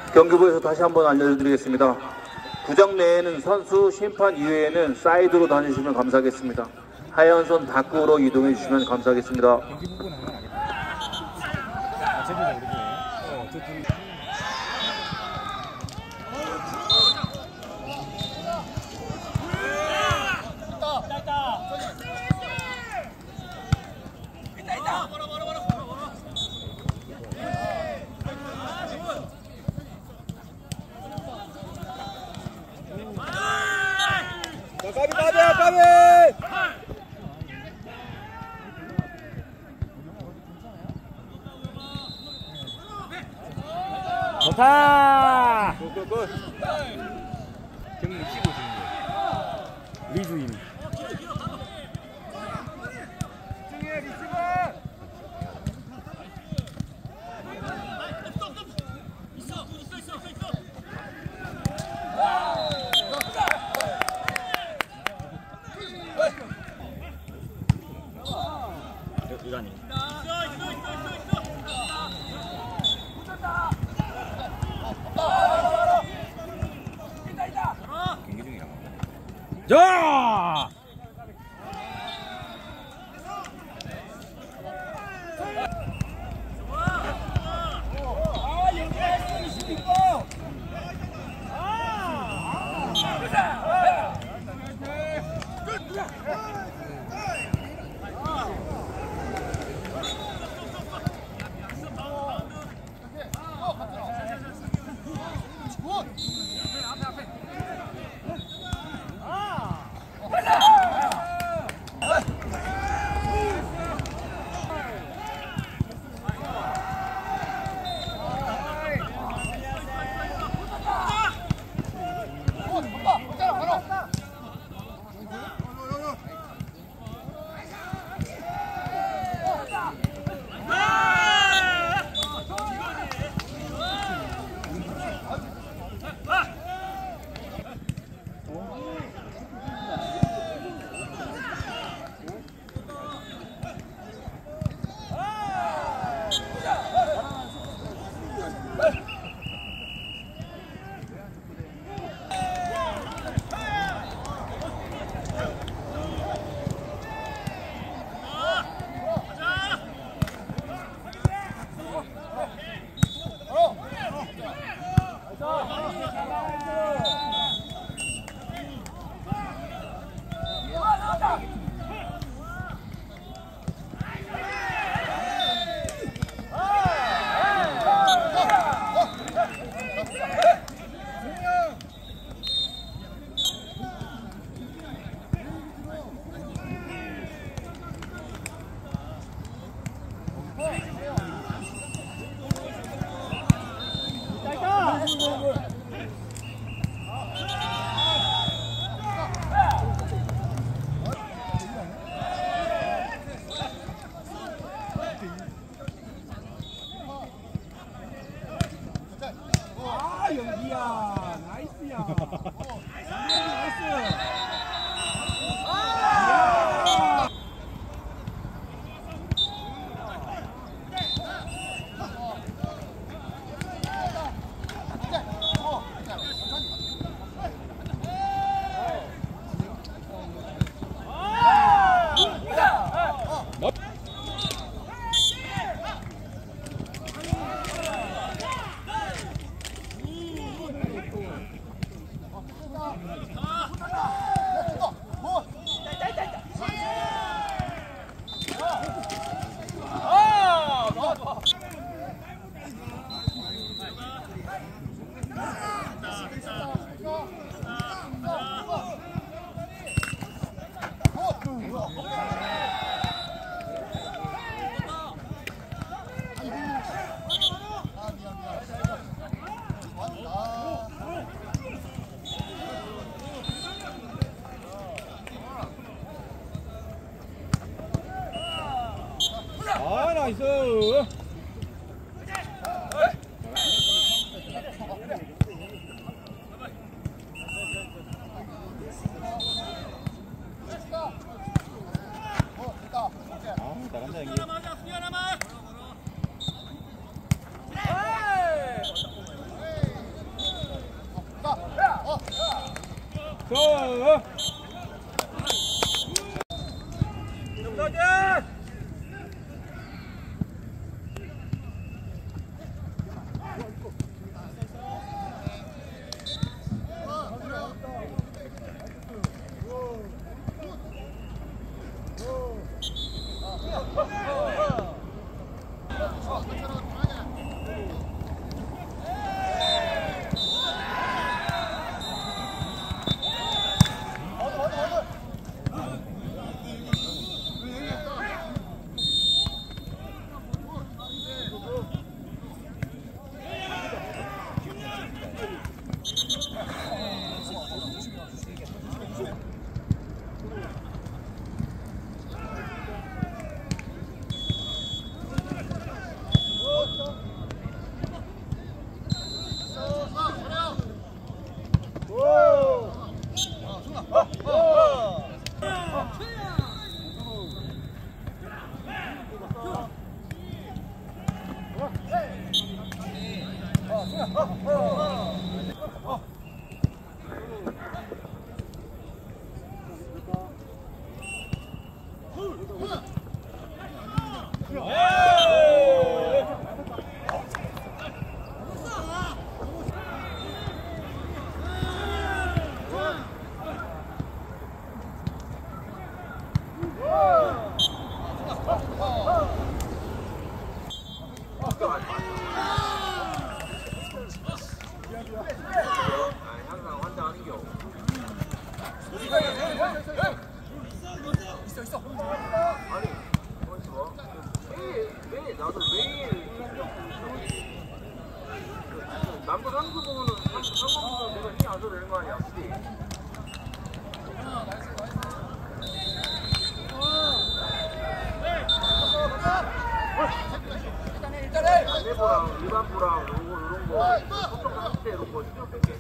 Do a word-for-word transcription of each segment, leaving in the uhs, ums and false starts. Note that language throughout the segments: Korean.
경기부에서 다시 한번 알려드리겠습니다. 구장 내에는 선수, 심판 이외에는 사이드로 다니시면 감사하겠습니다. 하얀 손 밖으로 이동해 주시면 감사하겠습니다. 까비 까비 까비 좋다 굿굿굿 경기 치고 있는 리주임 집중해 리치고 이간이 경기 중이야. 자! 아, 연결했어, 이십육 번! 아! 연기야, 나이스야. 나이스. 아, 나이스. 아, 잘한다 형님. 남부 상수 보면은 상수 보면 내가 힘이 안 줘도 되는 거 아니야? 그치? 일반부랑 일반부랑 이런 거 소통 상태 이런 거 신경 쓸게.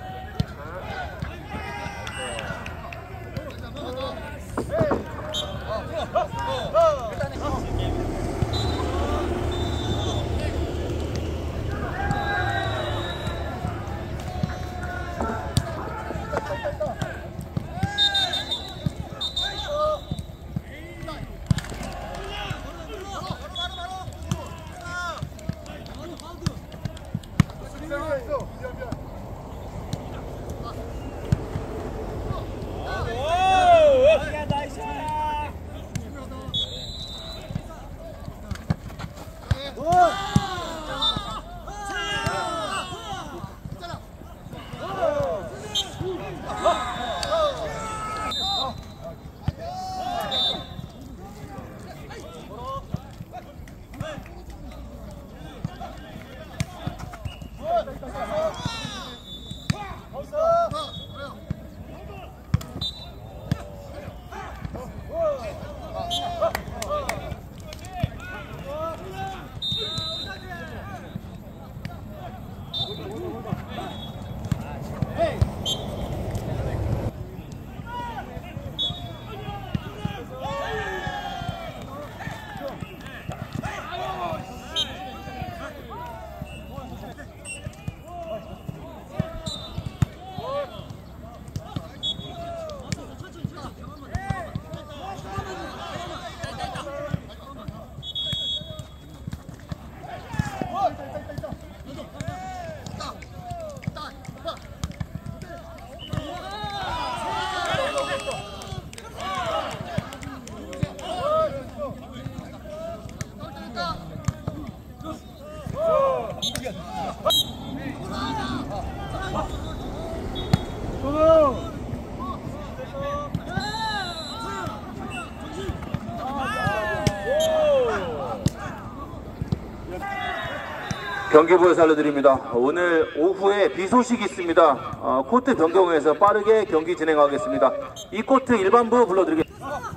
경기부에서 알려드립니다. 오늘 오후에 비 소식이 있습니다. 어, 코트 변경해서 빠르게 경기 진행하겠습니다. 이 코트 일반부 불러드리겠습니다.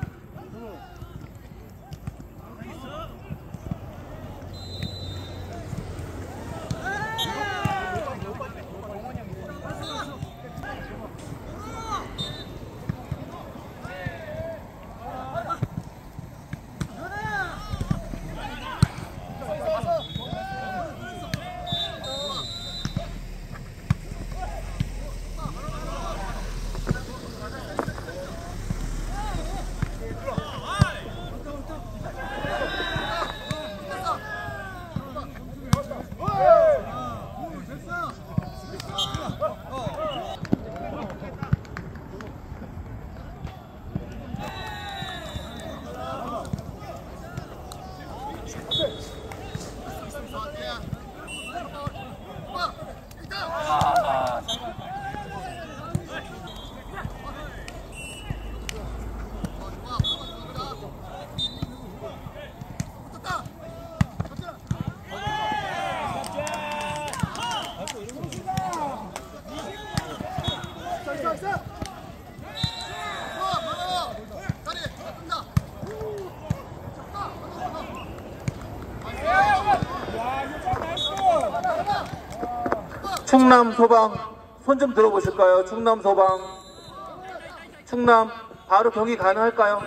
충남 소방 손 좀 들어보실까요? 충남 소방. 충남 바로 경기 가능할까요?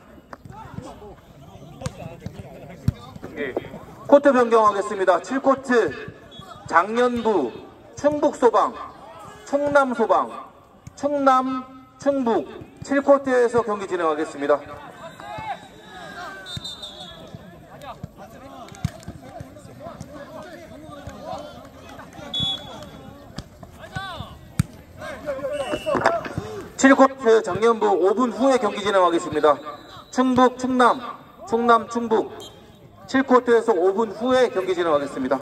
예. 코트 변경하겠습니다. 칠 코트 장년부 충북소방, 충남소방, 충남, 충북 칠 코트에서 경기 진행하겠습니다. 칠 코트 장년부 오 분 후에 경기 진행하겠습니다. 충북, 충남, 충남, 충북 칠 코트에서 오 분 후에 경기 진행하겠습니다.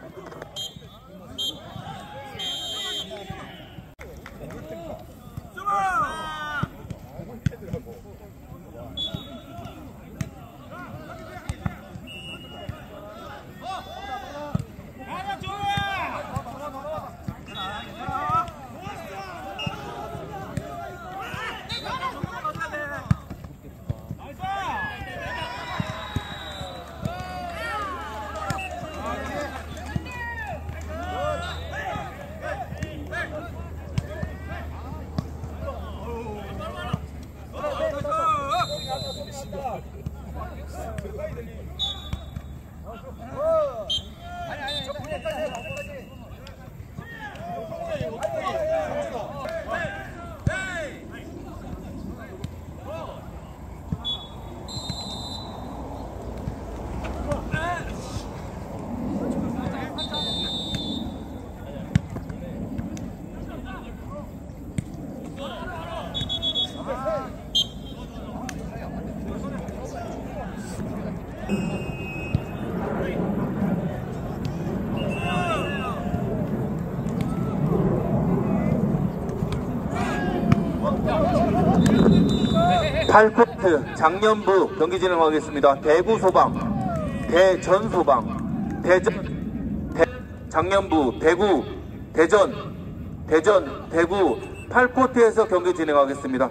팔 코트 장년부 경기 진행하겠습니다. 대구 소방, 대전 소방, 대전, 대, 장년부, 대구, 대전, 대전, 대구 팔 코트에서 경기 진행하겠습니다.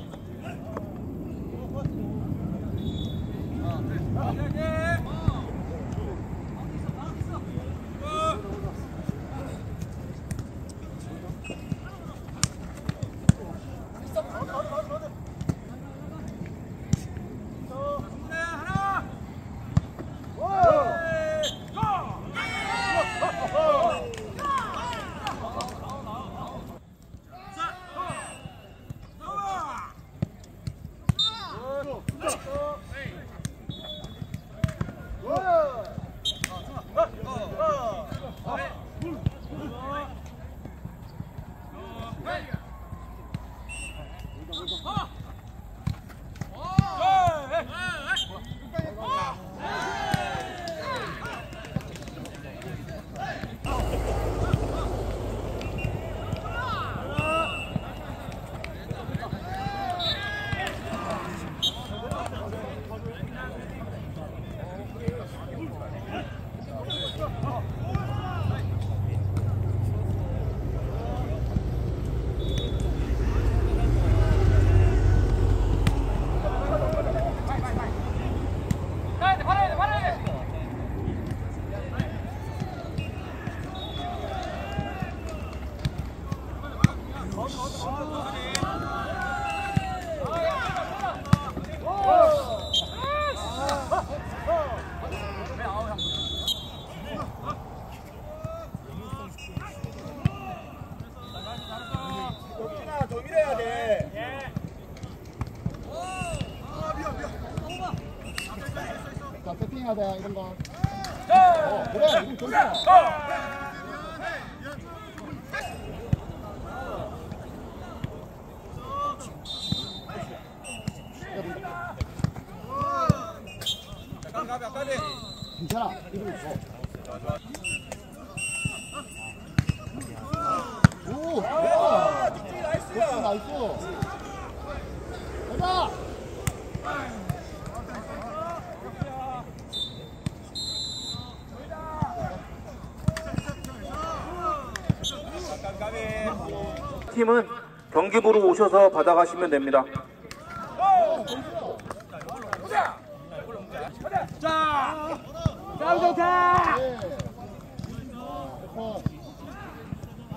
자, 세팅해야 돼, 이런 거. 어, 그래, 이거 좋다. 괜찮아, 이거 있어. 오, 좋아. 나이스야. 나이스. 가자. 팀은 경기부로 오셔서 받아가시면 됩니다. 자, 싸움 좋다.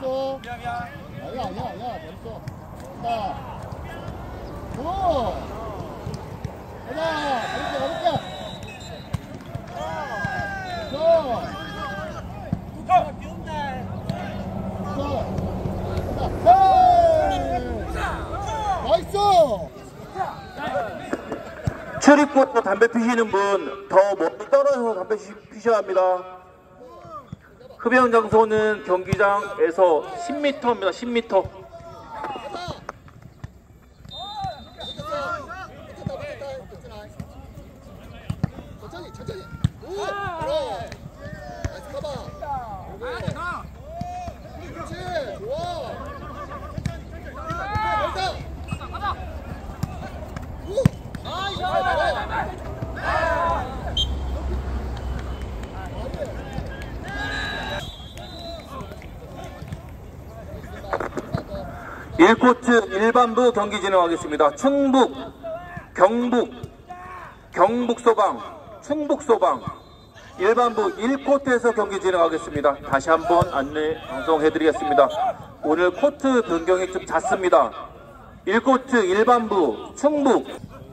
됐어. 미안 미안. 아니야 아니야 아니야 됐어. 간다. 오. 가자. 가볼게 가볼게. 됐어. 나이스! 출입구에서 담배 피시는 분 더 멀리 떨어져서 담배 피- 피셔야 합니다. 흡연 장소는 경기장에서 십 미터입니다. 십 미터. 천천히 천천히. 오! 그래. 나이스 커버. 그렇지. 좋아. 됐다. 오! 나이스. 일 코트 일반부 경기 진행하겠습니다. 충북, 경북, 경북소방, 충북소방 일반부 일 코트에서 경기 진행하겠습니다. 다시 한번 안내 방송해드리겠습니다. 오늘 코트 변경이 좀 잦습니다. 일 코트 일반부 충북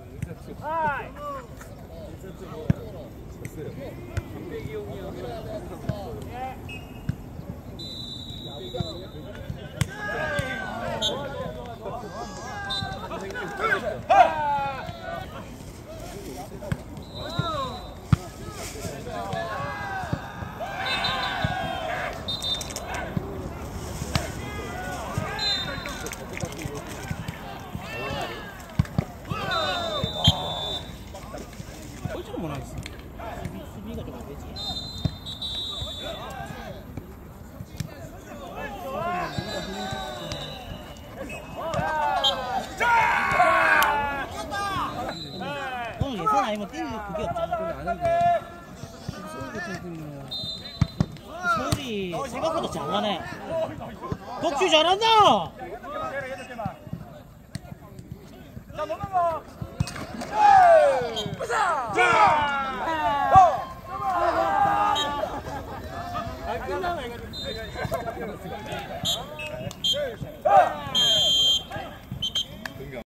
꼴찌는 못 하겠어. 수비가 좀 안 되지. 오늘 예선 아니면 뛸 그게 없잖아. 그건 아는데. 서울 같은 팀은 서울이 생각보다 잘하네. 덕주 잘한다. 자, 넘어가. 자!